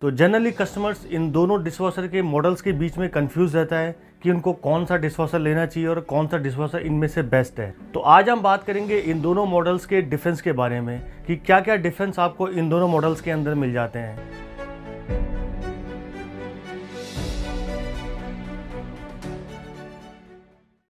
तो generally customers इन दोनों dishwasher के मॉडल्स के बीच में कंफ्यूज रहता है कि उनको कौन सा डिशवॉशर लेना चाहिए और कौन सा डिशवॉशर इनमें से बेस्ट है। तो आज हम बात करेंगे इन दोनों मॉडल्स के डिफरेंस के बारे में कि क्या क्या डिफरेंस आपको इन दोनों मॉडल्स के अंदर मिल जाते हैं।